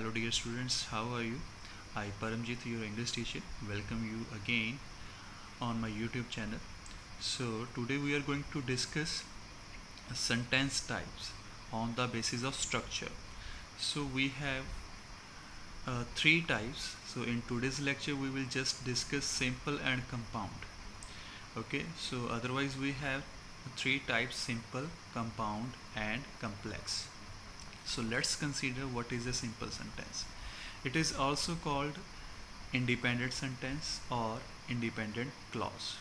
Hello dear students, how are you? I Paramjit, your English teacher, welcome you again on my YouTube channel. So today we are going to discuss sentence types on the basis of structure. So we have three types. So in today's lecture we will just discuss simple and compound. Okay, so otherwise we have three types: simple, compound and complex. So let's consider what is a simple sentence. It is also called independent sentence or independent clause.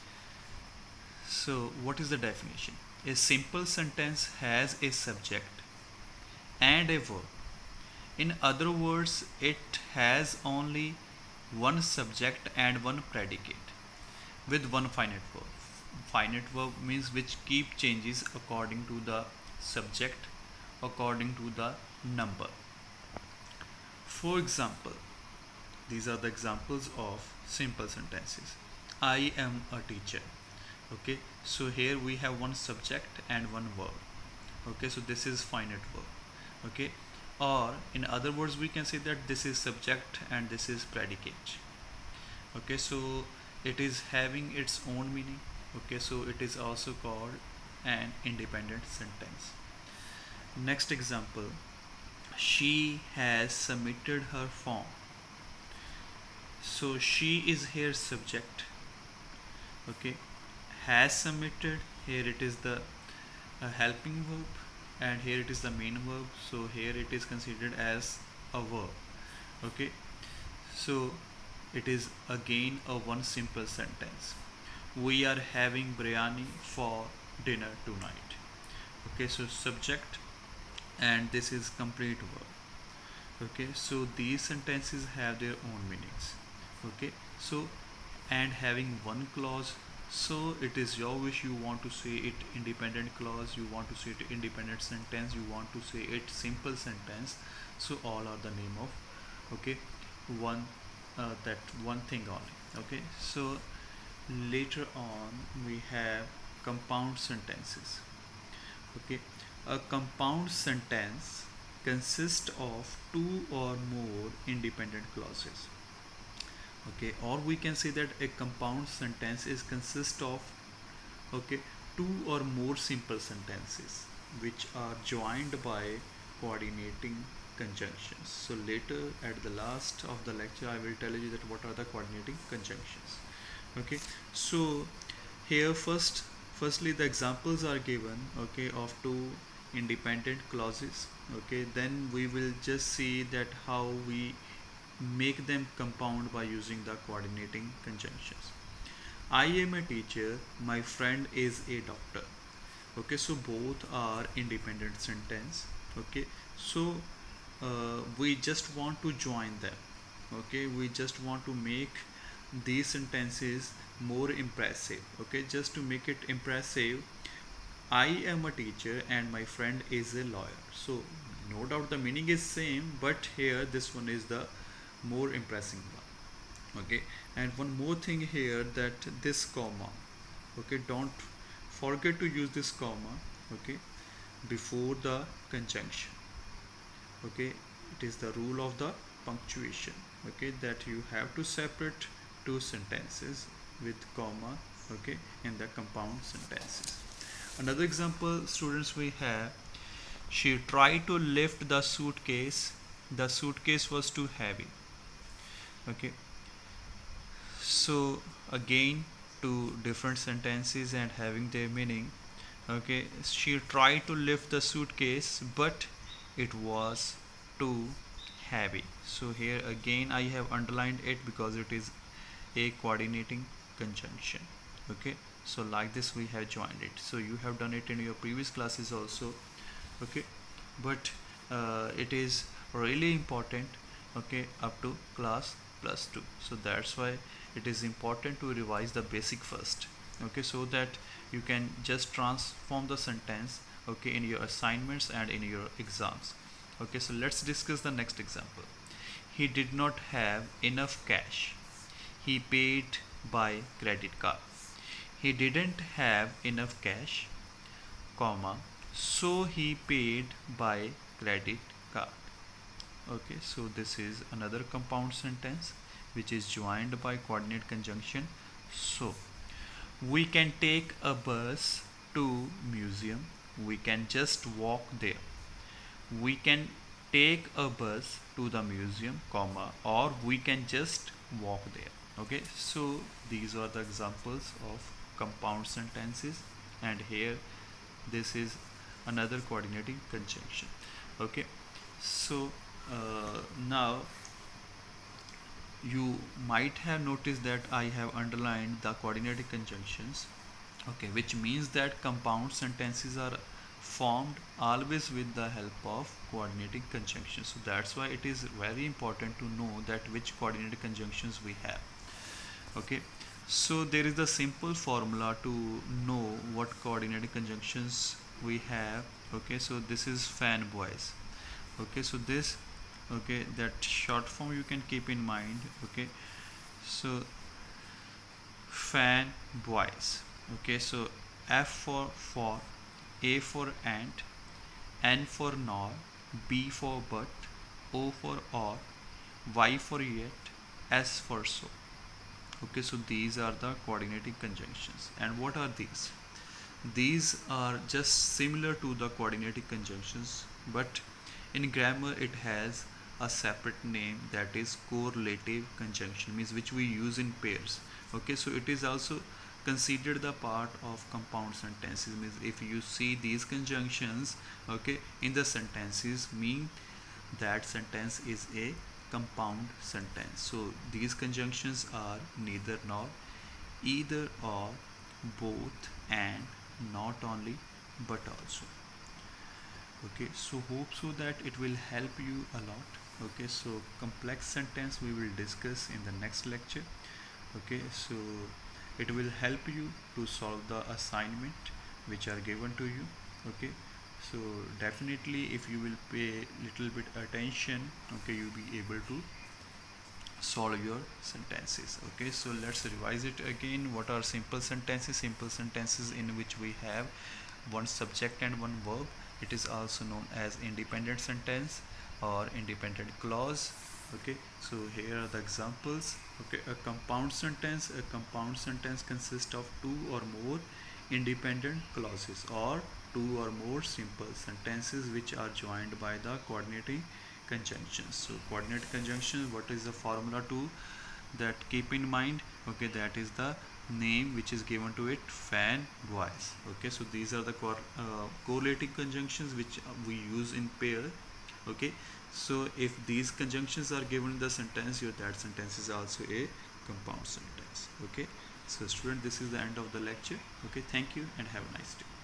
So what is the definition? A simple sentence has a subject and a verb. In other words, it has only one subject and one predicate with one finite verb. Finite verb means which keep changes according to the subject, according to the number. For example, these are the examples of simple sentences. I am a teacher. Okay, so here we have one subject and one verb. Okay, so this is finite verb. Okay, or in other words we can say that this is subject and this is predicate. Okay, so it is having its own meaning. Okay, so it is also called an independent sentence. Next example, she has submitted her form. So she is here subject. Okay, has submitted, here it is the helping verb and here it is the main verb, so here it is considered as a verb. Okay, so it is again a one simple sentence. We are having biryani for dinner tonight. Okay, so subject and this is complete verb. Okay, so these sentences have their own meanings. Okay, so and having one clause, so it is your wish, you want to say it independent clause, you want to say it independent sentence, you want to say it simple sentence, so all are the name of okay one that one thing only. Okay, so later on we have compound sentences. Okay, a compound sentence consists of two or more independent clauses. Okay, or we can say that a compound sentence is consist of okay two or more simple sentences which are joined by coordinating conjunctions. So later at the last of the lecture I will tell you that what are the coordinating conjunctions. Okay, so here firstly the examples are given okay of two independent clauses. Okay, then we will just see that how we make them compound by using the coordinating conjunctions. I am a teacher, my friend is a doctor. Okay, so both are independent sentence. Okay, so we just want to join them. Okay, we just want to make these sentences more impressive. Okay, just to make it impressive, I am a teacher and my friend is a lawyer. So no doubt the meaning is same, but here this one is the more impressive one. Okay, and one more thing here, that this comma, okay, don't forget to use this comma okay before the conjunction. Okay, it is the rule of the punctuation. Okay, that you have to separate two sentences with comma okay in the compound sentences. Another example students we have, she tried to lift the suitcase was too heavy. Okay, so again two different sentences and having their meaning. Okay, she tried to lift the suitcase but it was too heavy. So here again I have underlined it because it is a coordinating conjunction. Okay, so like this we have joined it. So you have done it in your previous classes also. Okay, but it is really important okay up to class +2. So that's why it is important to revise the basic first. Okay, so that you can just transform the sentence okay in your assignments and in your exams. Okay, so let's discuss the next example. He did not have enough cash, he paid by credit card. He didn't have enough cash comma so he paid by credit card. Okay, so this is another compound sentence which is joined by coordinate conjunction. So we can take a bus to museum. We can just walk there. We can take a bus to the museum, comma, or we can just walk there. Okay, so these are the examples of compound sentences, and here this is another coordinating conjunction. Okay, so now you might have noticed that I have underlined the coordinating conjunctions, okay, which means that compound sentences are formed always with the help of coordinating conjunctions. So that's why it is very important to know that which coordinating conjunctions we have. Okay, so there is the simple formula to know what coordinating conjunctions we have. Okay, so this is fan boys. Okay, so this, okay, that short form you can keep in mind. Okay, so fan boys. Okay, so F for A for ant, N for nor, B for but, O for or, Y for yet, S for so. Okay, so these are the coordinating conjunctions. And what are these? These are just similar to the coordinating conjunctions, but in grammar it has a separate name, that is correlative conjunction, means which we use in pairs. Okay, so it is also considered the part of compound sentences, means if you see these conjunctions, okay, in the sentences, mean that sentence is a compound sentence. So these conjunctions are neither nor, either or, both and, not only but also. Okay, so hope so that it will help you a lot. Okay, so complex sentence we will discuss in the next lecture. Okay, so it will help you to solve the assignment which are given to you. Okay, so definitely if you will pay little bit attention, okay, you'll be able to solve your sentences. Okay, so let's revise it again. What are simple sentences? Simple sentences in which we have one subject and one verb. It is also known as independent sentence or independent clause. Okay, so here are the examples. Okay, a compound sentence consists of two or more independent clauses or two or more simple sentences which are joined by the coordinating conjunctions. So coordinate conjunction, what is the formula to that, keep in mind. Okay, that is the name which is given to it, fan boys. Okay, so these are the correlating conjunctions which we use in pair. Okay, so if these conjunctions are given in the sentence, that sentence is also a compound sentence. Okay, so student, this is the end of the lecture. Okay, thank you and have a nice day.